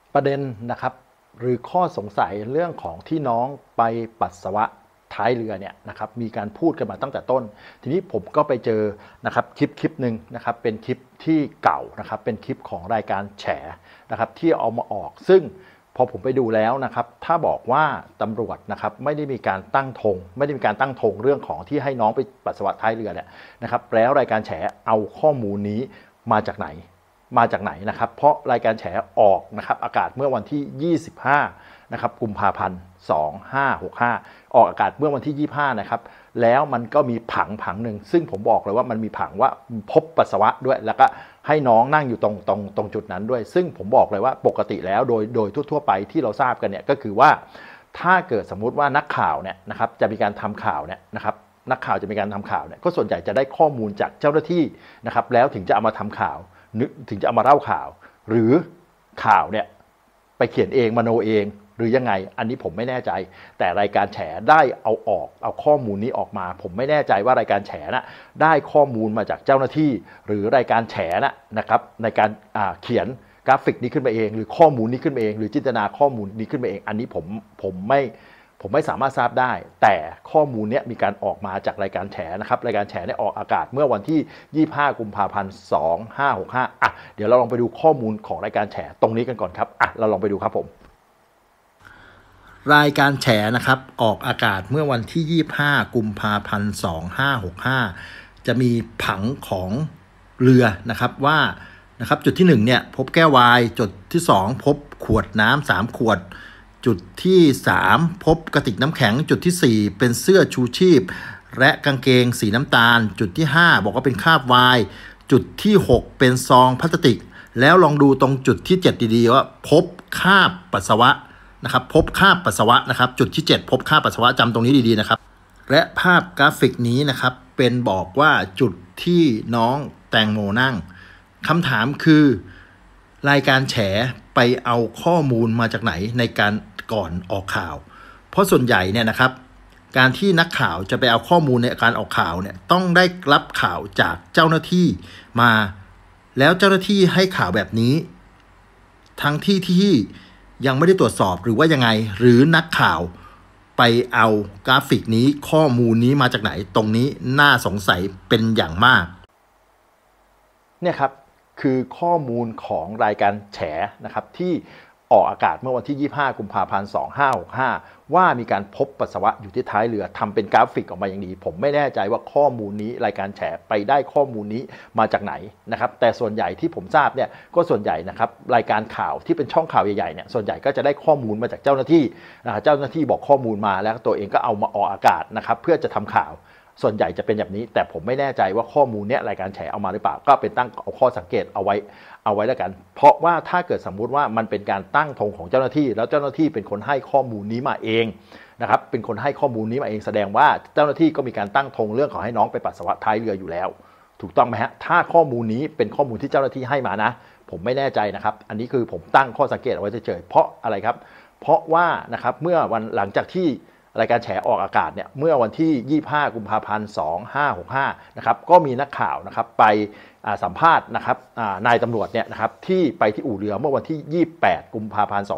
ประเด็นนะครับหรือข้อสงสัยเรื่องของที่น้องไปปัสสาวะท้ายเรือเนี่ยนะครับมีการพูดกันมาตั้งแต่ต้นทีนี้ผมก็ไปเจอนะครับคลิปหนึ่งนะครับเป็นคลิปที่เก่านะครับเป็นคลิปของรายการแฉนะครับที่เอามาออกซึ่งพอผมไปดูแล้วนะครับถ้าบอกว่าตำรวจนะครับไม่ได้มีการตั้งธงเรื่องของที่ให้น้องไปปัสสาวะท้ายเรือเนี่ยนะครับแล้วรายการแฉเอาข้อมูลนี้มาจากไหนนะครับเพราะรายการแฉออกนะครับอากาศเมื่อวันที่25นะครับกุมภาพันธ์2565ออกอากาศเมื่อวันที่25นะครับแล้วมันก็มีผังหนึ่งซึ่งผมบอกเลยว่ามันมีผังว่าพบปัสสาวะด้วยแล้วก็ให้น้องนั่งอยู่ตรงจุดนั้นด้วยซึ่งผมบอกเลยว่าปกติแล้วโดยทั่วไปที่เราทราบกันเนี่ยก็คือว่าถ้าเกิดสมมุติว่านักข่าวเนี่ยนะครับจะมีการทำข่าวเนี่ยนะครับนักข่าวจะมีการทำข่าวเนี่ยก็ส่วนใหญ่จะได้ข้อมูลจากเจ้าหน้าที่นะครับแล้วถึงจะเอามาทำข่าวถึงจะเอามาเล่าข่าวหรือข่าวเนี่ยไปเขียนเองมโนเองหรือยังไงอันนี้ผมไม่แน่ใจแต่รายการแฉได้เอาข้อมูลนี้ออกมาผมไม่แน่ใจว่ารายการแฉนะได้ข้อมูลมาจากเจ้าหน้าที่หรือรายการแฉนะครับในการเขียนกราฟิกนี้ขึ้นมาเองหรือข้อมูลนี้ขึ้นมาเองหรือจินตนาข้อมูลนี้ขึ้นมาเองอันนี้ผมไม่สามารถทราบได้แต่ข้อมูลนี้มีการออกมาจากรายการแฉนะครับรายการแฉเนี่ยออกอากาศเมื่อวันที่25กุมภาพันธ์2565เดี๋ยวเราลองไปดูข้อมูลของรายการแฉตรงนี้กันก่อนครับเราลองไปดูครับผมรายการแฉนะครับออกอากาศเมื่อวันที่25กุมภาพันธ์2565จะมีผังของเรือนะครับว่านะครับจุดที่1เนี่ยพบแก้ววายจุดที่2พบขวดน้ำ3ขวดจุดที่3พบกระติกน้ำแข็งจุดที่4เป็นเสื้อชูชีพและกางเกงสีน้ำตาลจุดที่5บอกว่าเป็นคราบไวน์จุดที่6เป็นซองพลาสติกแล้วลองดูตรงจุดที่7ดีๆว่าพบคราบปัสสาวะนะครับพบคราบปัสสาวะนะครับจุดที่7พบคราบปัสสาวะจำตรงนี้ดีๆนะครับและภาพกราฟิกนี้นะครับเป็นบอกว่าจุดที่น้องแตงโมนั่งคำถามคือรายการแฉไปเอาข้อมูลมาจากไหนในการก่อนออกข่าวเพราะส่วนใหญ่เนี่ยนะครับการที่นักข่าวจะไปเอาข้อมูลในการออกข่าวเนี่ยต้องได้รับข่าวจากเจ้าหน้าที่มาแล้วเจ้าหน้าที่ให้ข่าวแบบนี้ทั้งที่ยังไม่ได้ตรวจสอบหรือว่ายังไงหรือนักข่าวไปเอากราฟิกนี้ข้อมูลนี้มาจากไหนตรงนี้น่าสงสัยเป็นอย่างมากเนี่ยครับคือข้อมูลของรายการแฉนะครับที่ออกอากาศเมื่อวันที่25กุมภาพันธ์2565ว่ามีการพบปัสสาวะอยู่ที่ท้ายเรือทำเป็นกราฟิกออกมาอย่างดีผมไม่แน่ใจว่าข้อมูลนี้รายการแฉไปได้ข้อมูลนี้มาจากไหนนะครับแต่ส่วนใหญ่ที่ผมทราบเนี่ยก็ส่วนใหญ่นะครับรายการข่าวที่เป็นช่องข่าวใหญ่ๆเนี่ยส่วนใหญ่ก็จะได้ข้อมูลมาจากเจ้าหน้าที่เจ้าหน้าที่บอกข้อมูลมาแล้วตัวเองก็เอามาออกอากาศนะครับเพื่อจะทำข่าวส่วนใหญ่จะเป็นแบบนี้แต่ผมไม่แน่ใจว่าข้อมูลเนี้ยรายการแฉเอามาหรือเปล่าก็เป็นตั้งเอาข้อสังเกตเอาไว้แล้วกันเพราะว่าถ้าเกิดสมมุติว่ามันเป็นการตั้งธงของเจ้าหน้าที่แล้วเจ้าหน้าที่เป็นคนให้ข้อมูลนี้มาเองนะครับเป็นคนให้ข้อมูลนี้มาเองแสดงว่าเจ้าหน้าที่ก็มีการตั้งธงเรื่องของให้น้องไปปัสสาวะท้ายเรืออยู่แล้วถูกต้องไหมฮะถ้าข้อมูลนี้เป็นข้อมูลที่เจ้าหน้าที่ให้มานะผมไม่แน่ใจนะครับอันนี้คือผมตั้งข้อสังเกตเอาไว้เฉยๆเพราะอะไรครับเพราะว่านะครับเมื่อวันหลังจากที่รายการแฉออกอากาศเนี่ยเมื่อวันที่25กุมภาพันธ์2565นะครับก็มีนักข่าวนะครับไปสัมภาษณ์นะครับนายตำรวจเนี่ยนะครับที่ไปที่อู่เรือเมื่อวันที่28กุมภาพันธ์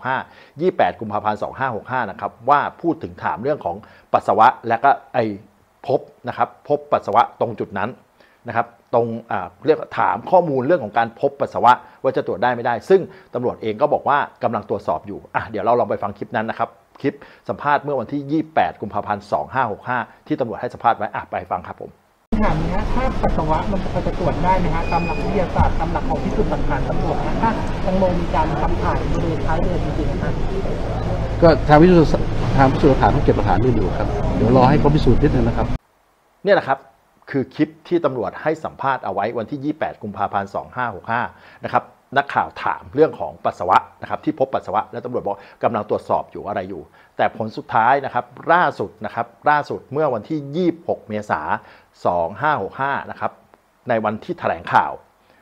2565กุมภาพันธ์2565นะครับว่าพูดถึงถามเรื่องของปัสสาวะและก็พบปัสสาวะตรงจุดนั้นนะครับตรงเรียกถามข้อมูลเรื่องของการพบปัสสาวะว่าจะตรวจได้ไม่ได้ซึ่งตำรวจเองก็บอกว่ากำลังตรวจสอบอยู่เดี๋ยวเราลองไปฟังคลิปนั้นนะครับคลิปสัมภาษณ์เมื่อวันที่28กุมภาพันธ์2565ที่ตำรวจให้สัมภาษณ์ไว้ไปฟังครับผมถามนี้ถ้าปัสสาวะมันจะตรวจได้ไหมฮะตามหลักวิทยาศาสตร์ตามหลักของพิสูจน์หลักฐานตำรวจนะถ้าแตงโมมีการขับถ่ายบริเวณท้ายเรือจริงๆนะครับก็ทางพิสูจน์หลักฐานต้องเก็บหลักฐานด้วยอยู่ครับเดี๋ยวรอให้เขาพิสูจน์นิดนึงนะครับเนี่ยแหละครับคือคลิปที่ตำรวจให้สัมภาษณ์เอาไว้วันที่28กุมภาพันธ์2565นะครับนักข่าวถามเรื่องของปัสสาวะนะครับที่พบปัสสาวะแล้วตำรวจบอกกำลังตรวจสอบอยู่อะไรอยู่แต่ผลสุดท้ายนะครับล่าสุดเมื่อวันที่26เมษายน2565นะครับในวันที่แถลงข่าว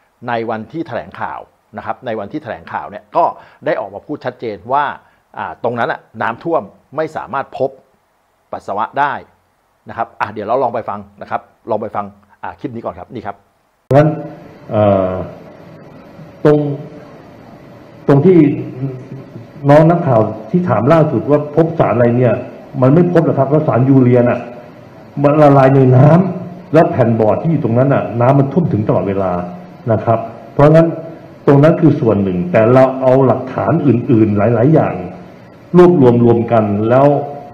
เนี่ยก็ได้ออกมาพูดชัดเจนว่าตรงนั้นน้ำท่วมไม่สามารถพบปัสสาวะได้นะครับเดี๋ยวเราลองไปฟังนะครับลองไปฟังคลิปนี้ก่อนครับนี่ครับเพราะฉะนั้นตรงตรงที่น้องนักข่าวที่ถามล่าสุดว่าพบสารอะไรเนี่ย มันไม่พบหรอกครับเพราะสารยูเรียน่ะมันละลายในน้ำแล้วแผ่นบอร์ดที่อยู่ตรงนั้นน่ะน้ำมันท่วมถึงตลอดเวลานะครับ เพราะงั้นตรงนั้นคือส่วนหนึ่ง แต่เราเอาหลักฐานอื่นๆหลายๆอย่างรวบรวมกันแล้ว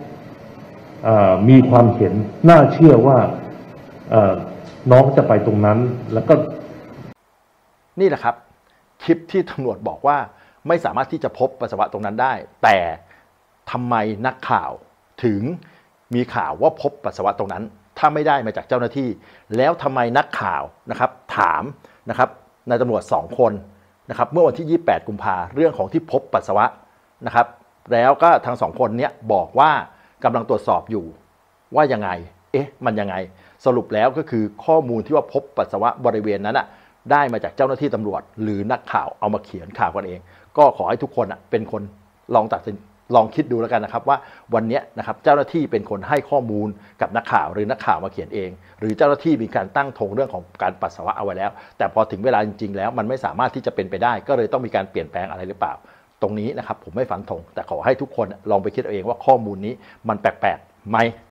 มีความเห็นน่าเชื่อว่าน้องจะไปตรงนั้นแล้วก็นี่แหละครับคลิปที่ตำรวจบอกว่าไม่สามารถที่จะพบปัสสาวะตรงนั้นได้แต่ทำไมนักข่าวถึงมีข่าวว่าพบปัสสาวะตรงนั้นถ้าไม่ได้มาจากเจ้าหน้าที่แล้วทำไมนักข่าวนะครับถามนะครับนายตำรวจ2คนนะครับเมื่อวันที่28กุมภาเรื่องของที่พบปัสสาวะนะครับแล้วก็ทั้ง2คนเนี้ยบอกว่ากำลังตรวจสอบอยู่ว่ายังไงมันยังไงสรุปแล้วก็คือข้อมูลที่ว่าพบปัสสาวะบริเวณนั้นได้มาจากเจ้าหน้าที่ตำรวจหรือนักข่าวเอามาเขียนข่าวกันเองก็ขอให้ทุกคนเป็นคนลองคิดดูแล้วกันนะครับว่าวันนี้นะครับเจ้าหน้าที่เป็นคนให้ข้อมูลกับนักข่าวหรือนักข่าวมาเขียนเองหรือเจ้าหน้าที่มีการตั้งธงเรื่องของการปัสสาวะเอาไว้แล้วแต่พอถึงเวลาจริงๆแล้วมันไม่สามารถที่จะเป็นไปได้ก็เลยต้องมีการเปลี่ยนแปลงอะไรหรือเปล่าตรงนี้นะครับผมไม่ฟันธงแต่ขอให้ทุกคนลองไปคิดเอาเองว่าข้อมูลนี้มันแปลกๆไหม